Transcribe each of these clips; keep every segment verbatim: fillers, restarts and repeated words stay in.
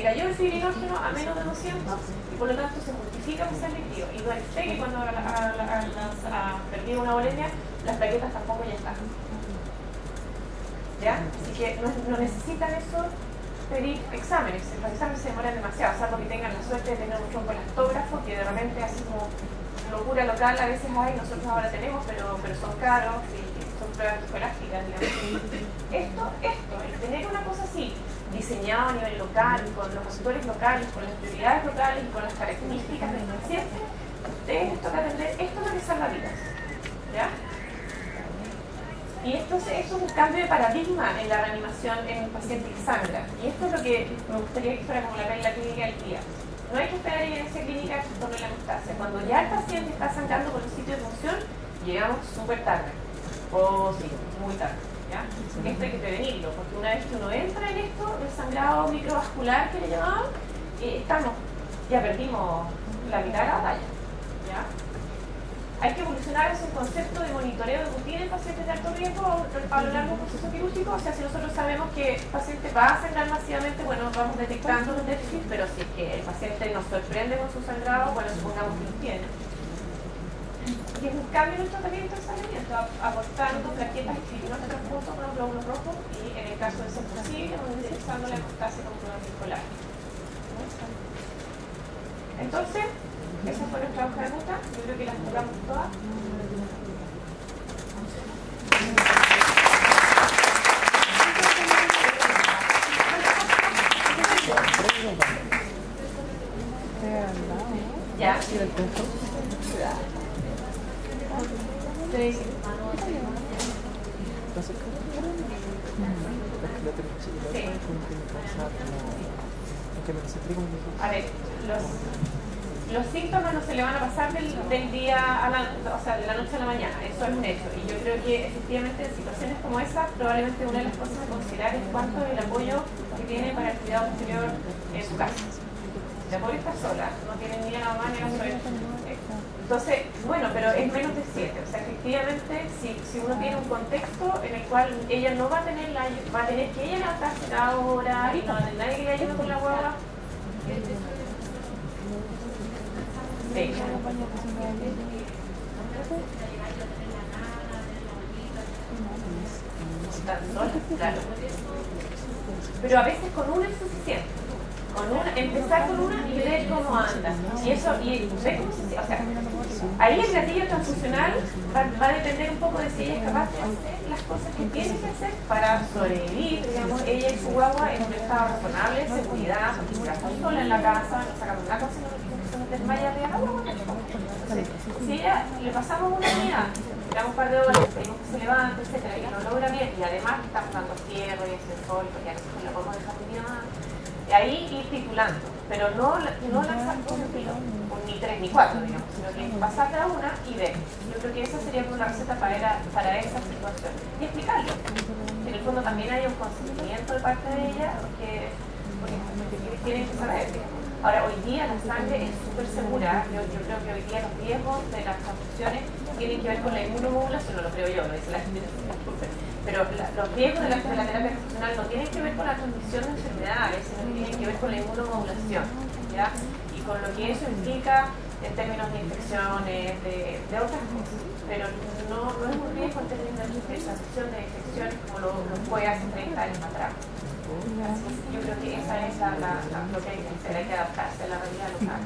cayó el fibrinógeno a menos de doscientos y por lo tanto se justifica que sea líquido. Y no sé que cuando ha perdido una bolemia, las plaquetas tampoco ya están. ¿Ya? Así que no, no necesitan eso pedir exámenes. Los exámenes se demoran demasiado, salvo que tengan la suerte de tener un tromboelastógrafo, que de repente así como locura local a veces hay, nosotros ahora tenemos, pero, pero son caros y son pruebas escolásticas, digamos. Esto, esto, el tener una cosa así, diseñado a nivel local, con los asesores locales, con las prioridades locales y con las características del paciente, ustedes les toca atender, esto es lo que salva vidas. ¿Ya? Y esto, esto es un cambio de paradigma en la reanimación en el paciente que sangra. Y esto es lo que me gustaría que fuera como la regla clínica del día. No hay que esperar evidencia clínica que se tome la hemostasia. Cuando ya el paciente está sangrando con el sitio de función, llegamos súper tarde. O sí, muy tarde. ¿Ya? Esto hay que prevenirlo, porque una vez que uno entra en esto, el sangrado microvascular que le llamaban, eh, estamos, ya perdimos la mitad de la batalla. ¿Ya? Hay que evolucionar ese concepto de monitoreo de rutina en pacientes de alto riesgo a lo largo del proceso quirúrgico. O sea, si nosotros sabemos que el paciente va a sangrar masivamente, bueno, vamos detectando los déficits, pero si es que el paciente nos sorprende con su sangrado, bueno, supongamos que lo tiene. Y es un cambio en el tratamiento de sangramiento, aportando plaquetas y fibrinógenos junto con los glóbulos rojos y, en el caso de ser posible, utilizando la hemostasia como prueba circular. Entonces, esa fue nuestra hoja de ruta. Yo creo que las jugamos todas. ¿Ya? Sí. A ver, los, los síntomas no se le van a pasar del, del día a la, o sea, de la noche a la mañana, eso es un hecho. Y yo creo que efectivamente en situaciones como esa, probablemente una de las cosas a considerar es cuánto es el apoyo que tiene para el cuidado posterior en su casa. La pobre está sola, no tiene ni a la mamá ni a la suegra. Entonces, bueno, pero es menos de siete. O sea, efectivamente, si, si uno tiene un contexto en el cual ella no va a tener la va a tener que ella levantarse cada hora y no va a tener nadie que le ayude con la guagua. Sí. Están solas, claro. Pero a veces con una es suficiente. Con una, empezar con una y ver cómo anda. Y eso, y ver cómo se, o sea, ahí el gatillo transfusional va, va a depender un poco de si ella es capaz de hacer las cosas que tiene que hacer para sobrevivir, digamos, ella y su guagua en un estado razonable, de seguridad, porque si está sola en la casa, no sacamos una cosa, no se nos desmaya de la guagua. Entonces, si ella le pasamos una unidad, le damos un par de horas, pedimos que se levante, etcétera, y no logra bien, y además estamos dando fierro y ese sol, porque a nosotros la podemos dejar un día más. Ahí ir titulando, pero no, no lanzar con un tiro, ni tres ni cuatro, digamos, sino que pasar de una y ver. Yo creo que esa sería una receta para, era, para esa situación. Y explicarlo. Que en el fondo también haya un consentimiento de parte de ella, porque, porque tienen que saber. Ahora, hoy día la sangre es súper segura. Yo, yo creo que hoy día los riesgos de las transfusiones tienen que ver con la inmunomodulación, no lo creo yo, lo dice la gente, disculpen. Pero la, los riesgos de la, de la terapia transfusional no tienen que ver con la transmisión de enfermedades, sino que tienen que ver con la inmunomodulación, ¿ya? Y con lo que eso implica en términos de infecciones, de, de otras cosas. Pero no, no es un riesgo en términos de transmisión de infecciones como lo, lo fue hace treinta años atrás. Así, yo creo que esa es la, la, la, lo que hay que hacer, hay que adaptarse a la realidad local.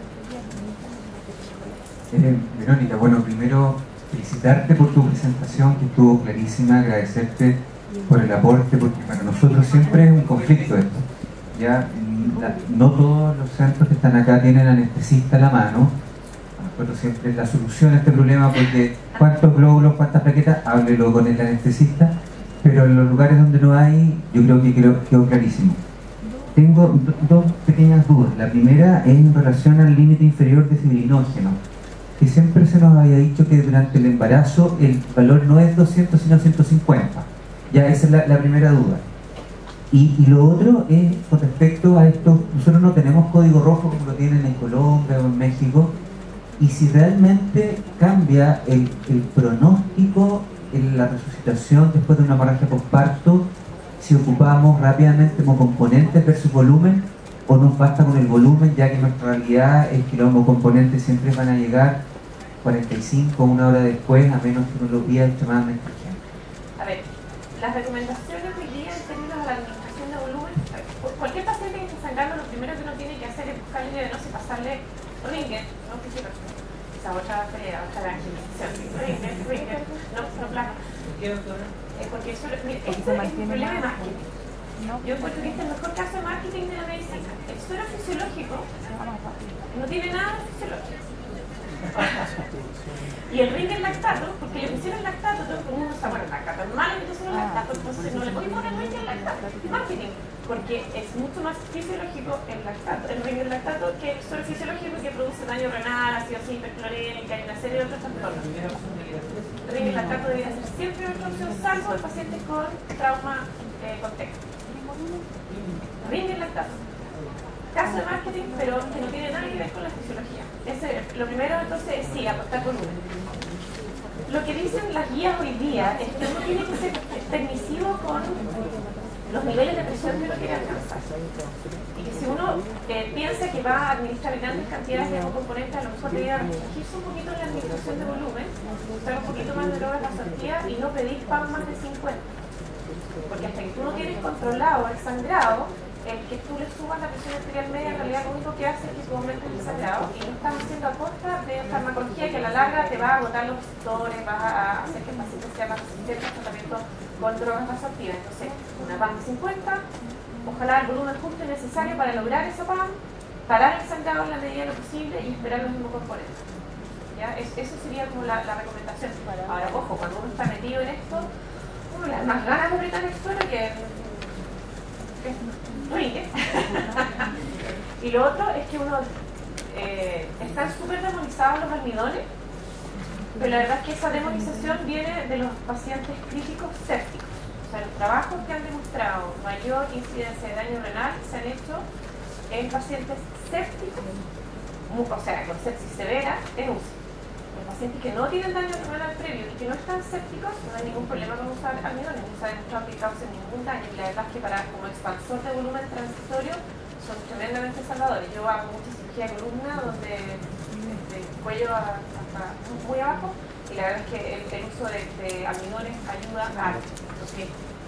Eh, Verónica, bueno, primero felicitarte por tu presentación, que estuvo clarísima, agradecerte por el aporte, porque para nosotros siempre es un conflicto esto. Ya la, no todos los centros que están acá tienen anestesista a la mano. A nosotros siempre es la solución a este problema, porque cuántos glóbulos, cuántas plaquetas, háblelo con el anestesista, pero en los lugares donde no hay, yo creo que quedó, quedó clarísimo. Tengo do, dos pequeñas dudas. La primera es en relación al límite inferior de fibrinógeno, que siempre se nos había dicho que durante el embarazo el valor no es doscientos sino ciento cincuenta. Ya esa es la, la primera duda. Y, y lo otro es con respecto a esto, nosotros no tenemos código rojo como lo tienen en Colombia o en México, y si realmente cambia el, el pronóstico en la resucitación después de una hemorragia postparto, si ocupamos rápidamente como componente versus volumen, o nos basta con el volumen, ya que nuestra realidad es que los homocomponentes siempre van a llegar cuarenta y cinco, una hora después, a menos que uno lo pida extremadamente urgente? A ver, las recomendaciones hoy día en términos de la administración de volumen, cualquier paciente que esté sangrando, lo primero que uno tiene que hacer es buscar línea venosa y pasarle Ringer, no fisiológico. Esa otra pelea, otra evangelización. Ringer, Ringer, no, no plasma. ¿Por qué, doctora? Eh, porque eso, mire, este es un problema de marketing. Yo encuentro que este es el mejor caso de marketing de la medicina. El suero fisiológico no tiene nada de fisiológico. Y el Ringer lactato, porque le pusieron lactato, todo el mundo está bueno, el lactato es malo, entonces el lactato, entonces no le podemos poner Ringer lactato. Marketing, porque es mucho más fisiológico el lactato, el Ringer lactato, que el suero fisiológico que produce daño renal, acidosis hiperclorénica y una serie de otros trastornos. El Ringer lactato debería ser siempre otra opción, salvo en pacientes con trauma eh, con T E C. Ringer lactato. Caso de marketing, pero que no tiene nada que ver con la fisiología. Ese, lo primero entonces es sí, apostar por uno. Lo que dicen las guías hoy día es que uno tiene que ser permisivo con los niveles de presión que uno quiere alcanzar. Y que si uno eh, piensa que va a administrar grandes cantidades de componentes, a lo mejor debería restringirse un poquito en la administración de volumen, usar un poquito más de drogas vasoactivas y no pedir P A M más de cincuenta. Porque hasta que tú no tienes controlado el sangrado, el que tú le subas la presión arterial media en realidad lo único que hace es que tú aumentes el sangrado y lo estás haciendo a costa de farmacología que a la larga te va a agotar los receptores, va a hacer que el paciente sea más resistente al tratamiento con drogas vasoactivas. Entonces, una P A M de cincuenta, ojalá el volumen justo y necesario para lograr esa P A M, parar el sangrado en la medida de lo posible y esperar los mismos componentes. ¿Ya? Es, eso sería como la, la recomendación. Ahora, ojo, cuando uno está metido en esto, uno le da más ganas de apretar el suelo que... que Ringer. Y lo otro es que uno eh, están súper demonizados los almidones, pero la verdad es que esa demonización viene de los pacientes críticos sépticos. O sea, los trabajos que han demostrado mayor incidencia de daño renal se han hecho en pacientes sépticos, o sea, con sepsis severa en U C I. Los pacientes que no tienen daño renal previo y que no están sépticos, no hay ningún problema con usar almidones, no se ha demostrado que causen ningún daño. Y la verdad es que para como expansor de volumen transitorio son tremendamente salvadores. Yo hago mucha cirugía de columna donde desde el cuello hasta muy abajo, y la verdad es que el, el uso de, de almidones ayuda a porque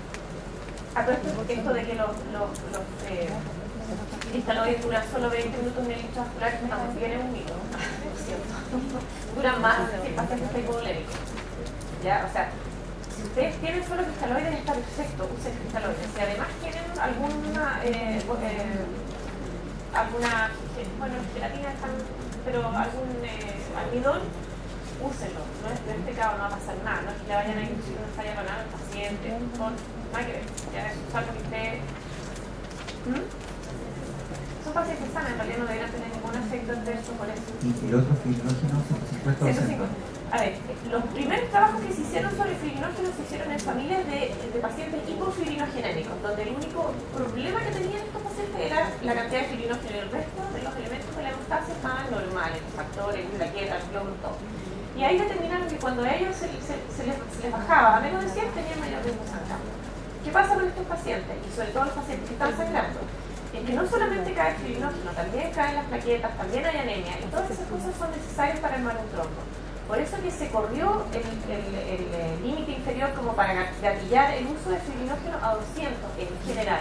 a todo esto, esto de que los, los, los eh, cristaloides duran solo veinte minutos en el lecho vascular, no tiene un mito, por cierto. Duran más que el paciente está hipovolémico. ¿Ya? O sea, si ustedes tienen solo cristaloides está perfecto, usen cristaloides. Si además tienen alguna, eh, eh, alguna, bueno, gelatina están, pero algún eh, almidón, úsenlo. No es, no es pecado, no va a pasar nada. No es que le vayan a inducir una falla renal al paciente, con, nada que ver. Ya es usar lo que usted... ¿Mm? Son pacientes sanos, en realidad no deberían tener ningún efecto adverso por eso. ¿Y el otro fibrinógeno? cincuenta por ciento. A ver, los primeros trabajos que se hicieron sobre fibrinógeno se hicieron en familias de, de pacientes hipofibrinogenémicos, donde el único problema que tenían estos pacientes era la cantidad de fibrinógeno y el resto de los elementos de la hemostasia estaban normales, los factores, la quieta, el glóbulo, todo. Y ahí determinaron que cuando a ellos se, se, se, les, se les bajaba a menos de cien tenían mayor riesgo sangrado. ¿Qué pasa con estos pacientes? Y sobre todo los pacientes que están sangrando. Es que no solamente cae el fibrinógeno, también caen las plaquetas, también hay anemia, y todas esas cosas son necesarias para armar un trombo. Por eso que se corrió el límite inferior como para gatillar el uso de fibrinógeno a doscientos en general.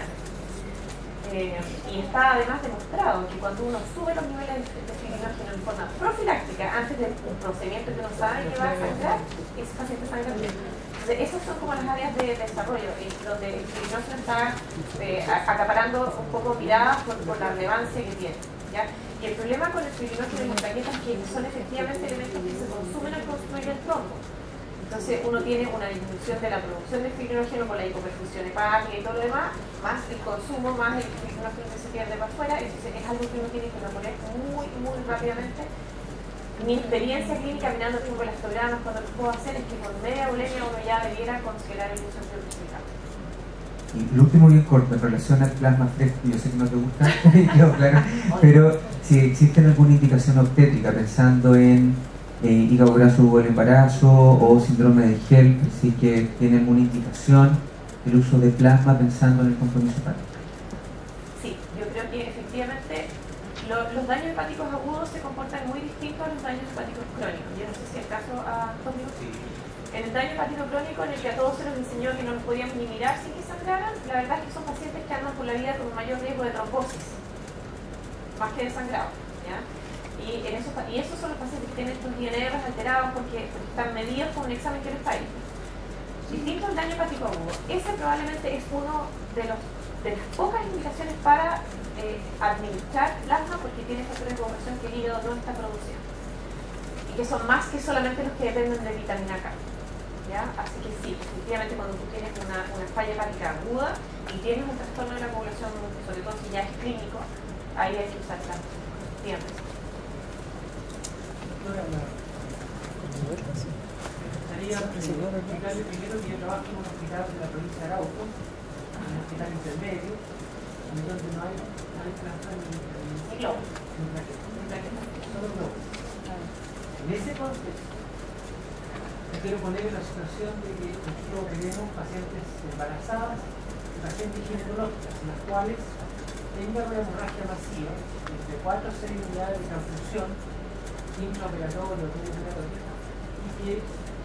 Eh, y está además demostrado que cuando uno sube los niveles de fibrinógeno en forma profiláctica, antes de un procedimiento que uno sabe que va a sangrar, ese paciente sangra bien. Entonces, esas son como las áreas de desarrollo, y donde el fibrinógeno está eh, acaparando un poco miradas por, por la relevancia que tiene. ¿Ya? Y el problema con el fibrinógeno y las plaquetas es que son efectivamente elementos que se consumen al construir el trombo. Entonces uno tiene una disminución de la producción de fibrinógeno por la hipoperfusión hepática y todo lo demás, más el consumo, más el fibrinógeno que se pierde para afuera. Entonces es algo que uno tiene que reponer muy, muy rápidamente. Mi experiencia clínica mirando turbolastogramas cuando lo puedo hacer es que con media bulimia uno ya debiera considerar el uso de fibrinógeno. Y lo último bien corto, en relación al plasma fresco, yo sé que no te gusta, yo, claro, pero si existe alguna indicación obstétrica pensando en eh, hígado graso o el embarazo o síndrome de Gel, sí que tiene alguna indicación el uso de plasma pensando en el compromiso hepático. Sí, yo creo que efectivamente lo, los daños hepáticos agudos se comportan muy distintos a los daños hepáticos crónicos. Yo no sé si el caso a Antonio. En el daño hepático crónico, en el que a todos se nos enseñó que no los podíamos ni mirar sin que sangraran, la verdad es que son pacientes que andan por la vida con un mayor riesgo de trombosis, más que de sangrado, ¿ya? Y, en esos, y esos son los pacientes que tienen estos I N Rs alterados porque, porque están medidos con un examen que no está ahí. Distinto al daño hepático agudo. Ese probablemente es uno de, los, de las pocas indicaciones para eh, administrar plasma porque tiene factores de evaporación que el hígado no está produciendo. Y que son más que solamente los que dependen de vitamina K. ¿Ya? Así que sí, efectivamente cuando tú tienes una, una falla hepática aguda y tienes un trastorno de la coagulación, sobre todo si ya es clínico, ahí hay que usar plasma. Efectivamente. Quería explicarle primero que yo trabajo en un hospital de la provincia de Arauco, un hospital intermedio, donde no hay, no hay trastorno ni globo. Solo globo. En ese contexto, yo quiero poner en la situación de que nosotros tenemos pacientes embarazadas y pacientes ginecológicas, en las cuales tengan una hemorragia masiva, entre cuatro a seis unidades de transfusión, intraoperatorio, y que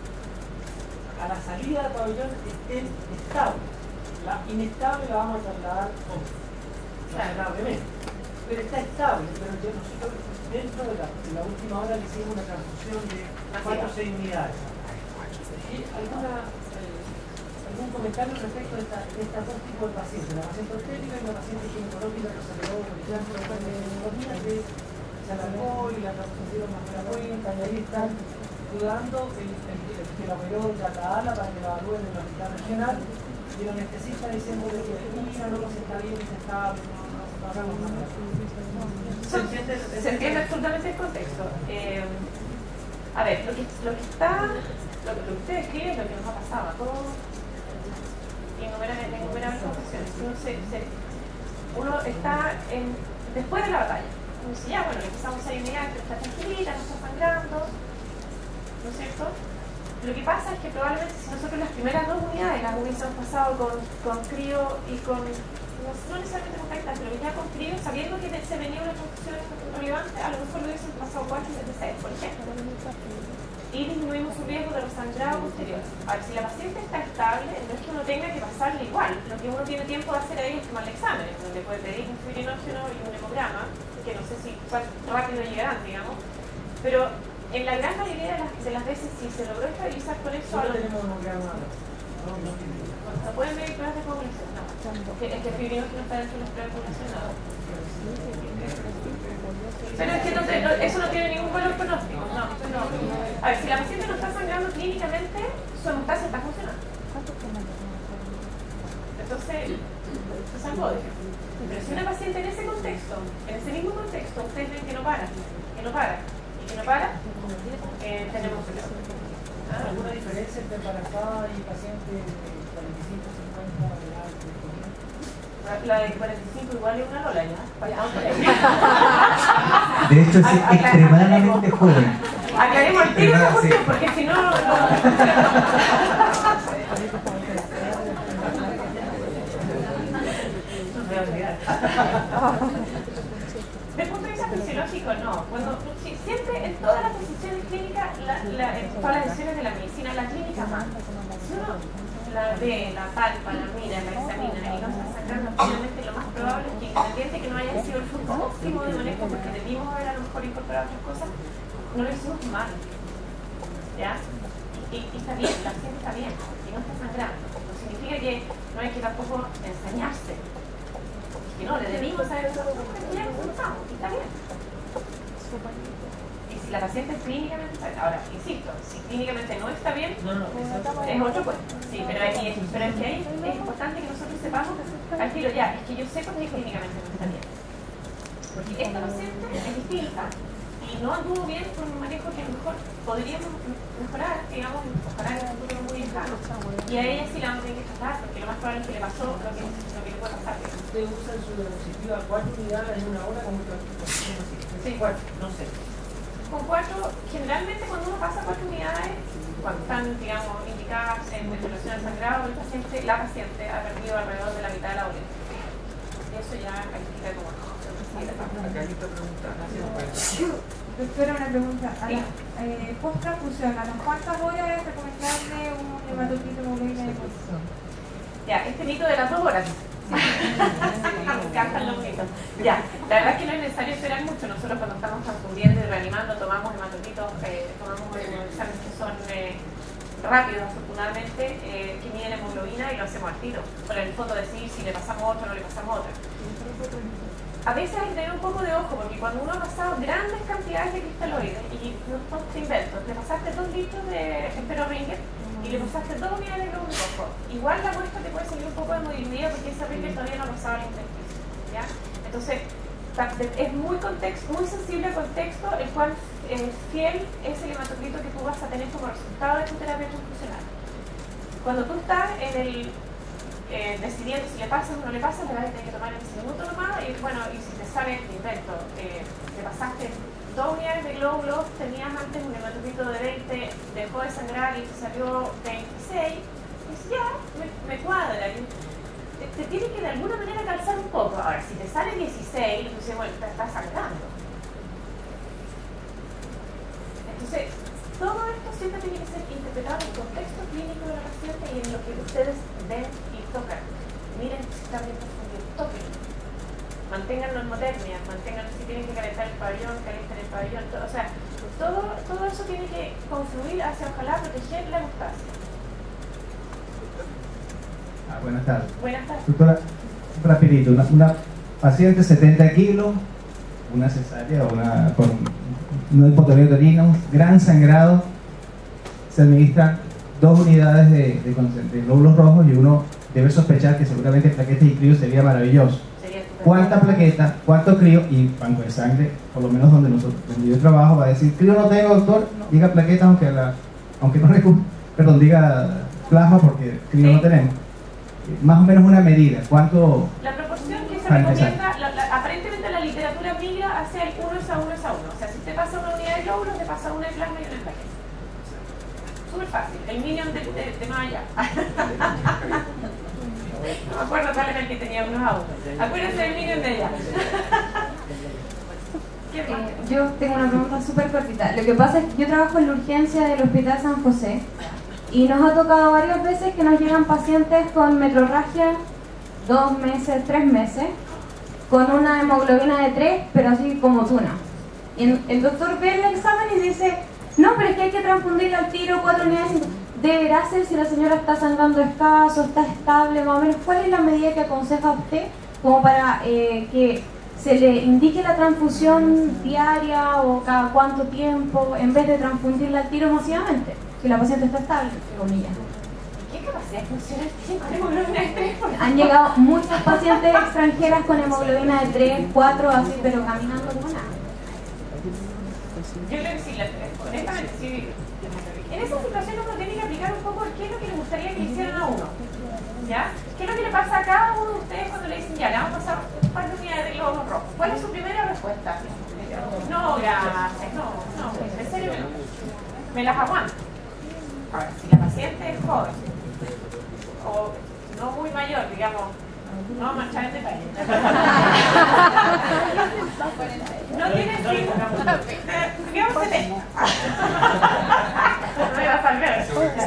a la salida del pabellón estén estables. La inestable la vamos a trasladar razonablemente, pero está estable. Pero yo, nosotros dentro de la, de la última hora le hicimos una transfusión de cuatro o seis unidades. ¿Y alguna, eh, algún comentario respecto de, esta, de estos dos tipos de pacientes? La paciente obstétrica y la paciente ginecológica que se quedó con el llanto de días que se alargó y la transfusión más la cuenta y ahí están dudando el, el, el, que la operó ya la ala para que la evalúen en el hospital regional y el anestesista diciendo que mira, no, se está bien, se está no, no, no hagamos nada. ¿Se entiende, se entiende absolutamente el contexto? Eh, a ver, lo que, lo que está, lo, lo que usted describe es lo que nos ha pasado a todos innumerables, innumerables ocasiones. Uno, se, se, uno está en, después de la batalla. Uno dice, ya, bueno, empezamos a ayudar, pero está tranquilita, no está sangrando, ¿no es cierto? Lo que pasa es que probablemente si nosotros las primeras dos unidades las hubiésemos pasado con, con crío y con, no, no necesariamente con capital, pero ya con crío, sabiendo que se venía una transfusión relevante, a lo mejor lo hubiesen pasado cuatro y seis, por ejemplo. Y disminuimos su riesgo de resangrado posterior. Ahora, si la paciente está estable, no es que uno tenga que pasarle igual. Lo que uno tiene tiempo de hacer ahí es tomar el examen, donde puede pedir un fibrinoxeno y un hemograma, que no sé si rápido llegarán, digamos. Pero en la gran mayoría de las, de las veces, si se logró estabilizar con eso, no tenemos hemograma. No, no, no pueden medir pruebas de coagulación, no. Porque es que el fibrinoxeno está dentro de las pruebas de coagulación, no. Pero es que no, no, eso no tiene ningún valor pronóstico, no, no. A ver, si la paciente no está sangrando clínicamente, su hemostasia está funcionando. Entonces, se salvó. Pero si una paciente en ese contexto, en ese mismo contexto, ustedes ven que no para, que no para, y que no para, eh, tenemos que ¿Ah? ¿Alguna diferencia entre embarazada y paciente de cuarenta y cinco, cincuenta de edad? La de cuarenta y cinco igual es una lola, ¿ya? De hecho, es extremadamente joven. Aclaremos el tiro esa cuestión, porque si no... no... Desde el punto de vista fisiológico, no. Cuando, si, siempre en todas las posiciones clínicas, la, la, en todas las decisiones de la medicina, la clínica más. Si uno la ve, la palpa, la mira, la examina y no está sangrando, finalmente lo más probable es que, independiente que no haya sido el flujo óptimo de manejo, porque debimos haber a lo mejor incorporado otras cosas, no lo hicimos mal. ¿Ya? Y, y está bien, la paciente está bien, y no está sangrando. No significa que no hay que tampoco enseñarse. Que no, le debimos haber usado ya lo usamos, y está bien. Y si la paciente es clínicamente está bien, ahora, insisto, si clínicamente no está bien, no, no, es otro cuento. Sí, pero, ahí, pero es que ahí es importante que nosotros sepamos al tiro ya, es que yo sé por qué clínicamente no está bien. Porque esta paciente es distinta y no anduvo bien con un manejo que a lo mejor podríamos mejorar, digamos, ojalá en un futuro muy lejano. Y a ella sí la vamos a tener que tratar, porque lo más probable es que le pasó lo que, lo que le puede pasar. ¿Usted usa en su dispositivo cuatro unidades en una hora como sí, cuatro? No sé. Con cuatro, generalmente cuando uno pasa cuatro unidades, cuando están, digamos, indicadas en relación al sangrado, el paciente, la paciente ha perdido alrededor de la mitad de la boleta. Y eso ya califica como no. Acá hay otra pregunta. Doctora, una pregunta. A la, eh, post-transfusión, ¿a las cuántas horas es recomendable un hematocrito hemoglobina de posición? Ya, este mito de las dos horas. Me encantan los mitos. Ya, la verdad es que no es necesario esperar mucho. Nosotros cuando estamos transfundiendo y reanimando tomamos hematocritos, eh, tomamos exámenes que son eh, rápidos, afortunadamente, eh, que miden hemoglobina y lo hacemos al tiro. Por el fondo decir si le pasamos otra o no le pasamos otra. A veces hay que tener un poco de ojo, porque cuando uno ha pasado grandes cantidades de cristaloides, y no te invento, le pasaste dos litros de Ringer y le pasaste dos unidades de glóbulo rojo, igual la muestra te puede salir un poco de movilidad porque ese Ringer todavía no ha pasado al intestino, ¿ya? Entonces, es muy, contexto, muy sensible al contexto, el cual es fiel es el hematocrito que tú vas a tener como resultado de tu terapia transfusional. Cuando tú estás en el Eh, decidiendo si le pasas o no le pasas, le vas a tener que tomar en ese minuto nomás, y bueno, y si te sale, te invento, eh, te pasaste dos unidades de glóbulos, tenías antes un hematocrito de veinte, dejó de sangrar y te salió veintiséis, y dices, ya, me, me cuadra, y te, te tiene que de alguna manera calzar un poco. Ahora, si te sale dieciséis, entonces, bueno, te estás sangrando. Entonces, todo esto siempre tiene que ser interpretado en el contexto clínico de la paciente y en lo que ustedes ven y tocan. Miren si está bien confundido, toquen. Mantengan normotermia, mantengan si tienen que calentar el pabellón, calienten el pabellón, todo, o sea, todo, todo eso tiene que confluir hacia, ojalá, proteger la hemostasia. Ah, buenas tardes. Buenas tardes. Doctora, rapidito, una, una paciente setenta kilos, una cesárea, una con una hipotonía de orina, un gran sangrado, se administran dos unidades de, de, de glóbulos rojos y uno debe sospechar que seguramente plaquetas y crío sería maravilloso. Sería ¿Cuánta plaqueta, cuánto crío? Y banco de sangre, por lo menos donde nosotros, donde yo trabajo, va a decir, crío no tengo, doctor, diga plaqueta aunque, la, aunque no recuerde, perdón, diga plasma porque crío sí. no tenemos. Más o menos una medida, ¿cuánto? La proporción que se recomienda, la, la, aparentemente la literatura migra hacia el uno es a uno es a uno. O sea, si te pasa una unidad de glóbulos, te pasa una de plasma y una de plaqueta. Súper fácil, el minion de, de, de más allá. No me acuerdo cuál era el que tenía unos a uno. Acuérdense del minion de allá. Eh, yo tengo una pregunta súper cortita. Lo que pasa es que yo trabajo en la urgencia del Hospital San José y nos ha tocado varias veces que nos llegan pacientes con metrorragia dos meses, tres meses, con una hemoglobina de tres, pero así como tuna. Y el, el doctor ve el examen y dice, no, pero es que hay que transfundirle al tiro cuatro unidades. Deberá ser si la señora está sangrando escaso, está estable, más o menos. ¿Cuál es la medida que aconseja usted como para eh, que se le indique la transfusión diaria o cada cuánto tiempo en vez de transfundirla al tiro masivamente? Si la paciente está estable, entre comillas. ¿Qué capacidad funcional tiene con hemoglobina de tres? Han llegado muchas pacientes extranjeras con hemoglobina de tres, cuatro, así, pero caminando como nada. Yo creo que sí, la, honestamente, sí. En esa situación uno tiene que aplicar un poco qué es lo que le gustaría que le hicieran a uno. ¿Ya? ¿Qué es lo que le pasa a cada uno de ustedes cuando le dicen, ya, le vamos a pasar un par de unidades de glóbulos rojos? ¿Cuál es su primera respuesta? No, gracias, no, no, en serio me, me las aguanto. Ahora, si la paciente es joven, o no muy mayor, digamos, no vamos a marchar en detalle. No tiene síntomas, digamos setenta. No me va a salvar.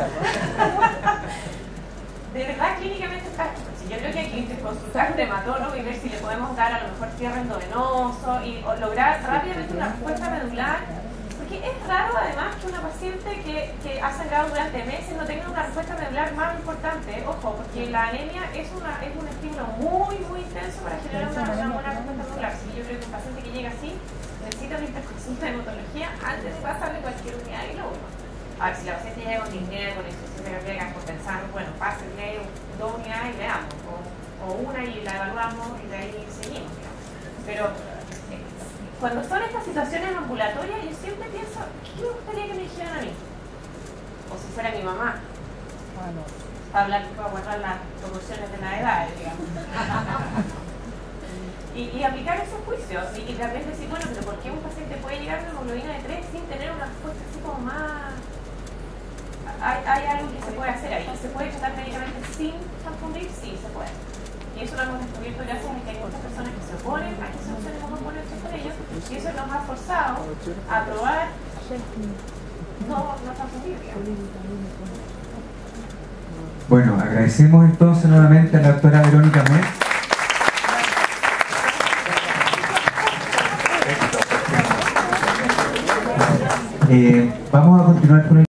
De verdad, clínicamente está. Yo creo que hay que consultar a un hematólogo y ver si le podemos dar a lo mejor cierre endovenoso y o lograr rápidamente una respuesta medular. Porque es raro además que una paciente que, que ha sangrado durante meses no tenga una respuesta medular más importante. Ojo, porque la anemia es, una, es un estímulo muy, muy intenso para generar una, una buena respuesta medular. Si yo creo que un paciente que llega así necesita una interconsulta de hematología antes de pasarle cualquier unidad de glóbulo. A ver, si la paciente llega con disnea, con insuficiencia cardíaca, por pensar, bueno, pásenle dos unidades y veamos, o, o una y la evaluamos y de ahí seguimos, digamos. Pero eh, cuando son estas situaciones ambulatorias, yo siempre pienso, ¿qué me gustaría que me dijeran a mí? O si fuera mi mamá, para hablar, para guardar las proporciones de la edad, digamos. Y, y aplicar ese juicio, y, y también decir, bueno, pero ¿por qué un paciente puede llegar a una hemoglobina de tres sin tener una respuesta así como más... Hay, hay algo que se puede hacer ahí. ¿Se puede tratar médicamente sin transfundir? Sí, se puede. Y Y eso lo hemos descubierto gracias a que hay muchas personas que se oponen a que solucionemos los componentes con ellos, y eso nos ha forzado a aprobar no, no tan familia. Bueno, agradecemos entonces nuevamente a la doctora Verónica Metz. Eh, vamos a continuar con el